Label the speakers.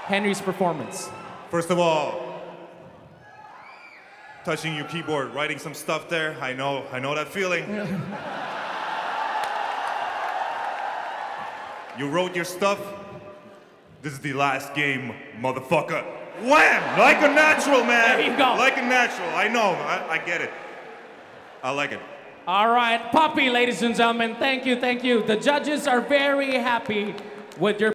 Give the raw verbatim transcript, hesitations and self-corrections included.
Speaker 1: Henry's performance?
Speaker 2: First of all, touching your keyboard, writing some stuff there. I know, I know that feeling. You wrote your stuff. This is the last game, motherfucker. Wham! Like a natural, man.
Speaker 1: There you go.
Speaker 2: Like a natural. I know. I, I get it. I like it.
Speaker 1: All right, Puppey, ladies and gentlemen. Thank you, thank you. The judges are very happy with your